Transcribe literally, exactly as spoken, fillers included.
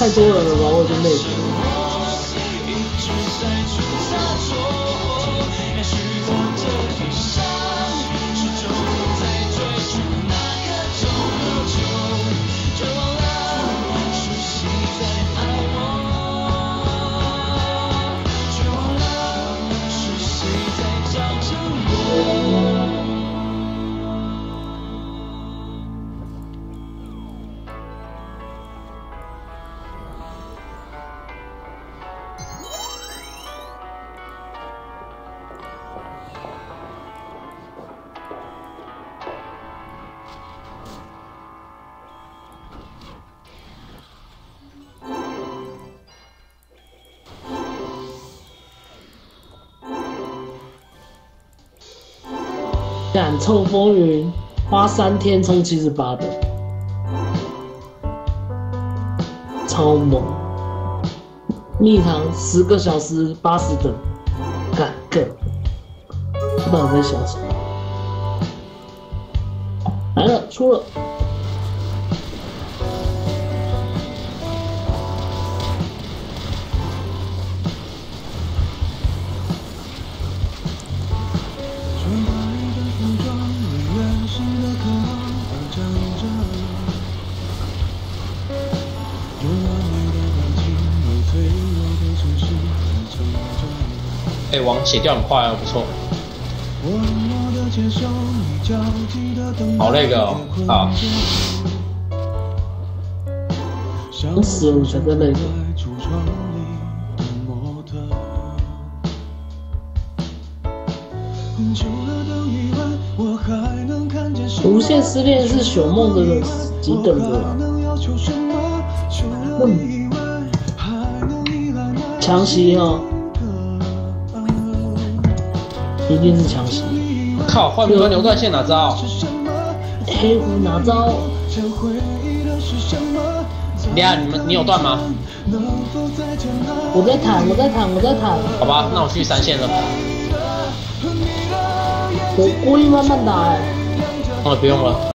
太多人了吧，我已经累了。敢臭风云，花三天冲七十八的，超猛！蜜糖十个小时八十等，干更，不知道在想什么。来了，出了。 哎、欸，网血掉很快哦，不错。好那个哦，好。 想死了才在那个。无限失恋是朽梦的几等的？嗯，强袭哦。一定是强袭！ 靠，换不到牛断线哪招？ 黑狐哪招？ 等下你们你有断吗？ 我在弹，我在弹，我在弹。 好吧，那我去三线了。 我故意慢慢打哎、欸。 哦，不用了。